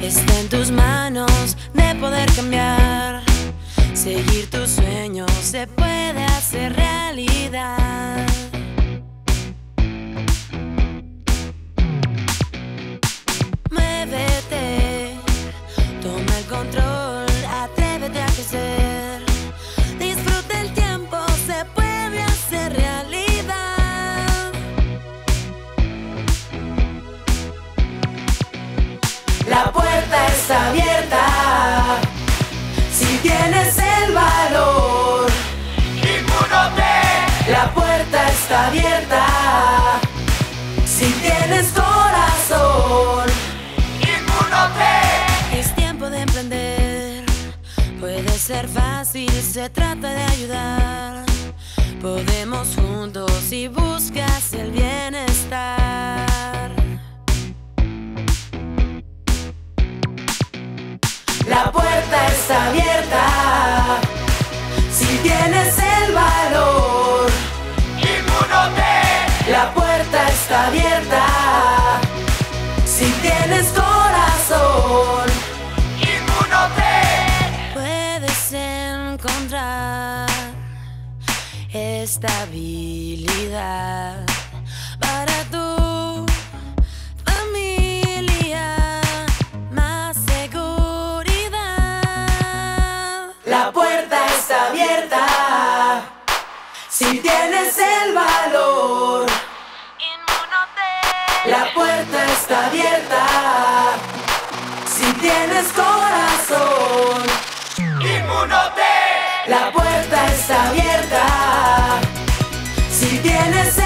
Está en tus manos de poder cambiar. Seguir tus sueños se puede hacer realidad. Muévete, toma el control, atrévete a crecer. Disfruta el tiempo, se puede hacer realidad. La puerta está abierta si tienes el valor. Inmúnote. La puerta está abierta si tienes corazón. Inmúnote. Es tiempo de emprender. Puede ser fácil, se trata de ayudar. Podemos juntos si buscas el bienestar. La puerta está abierta si tienes el valor. Inmúnote. La puerta está abierta si tienes corazón. Inmúnote. Puedes encontrar estabilidad para tu familia, más seguridad. La puerta está abierta si tienes el valor. Inmúnote. La puerta está abierta si tienes corazón. Inmúnote. La puerta está abierta si tienes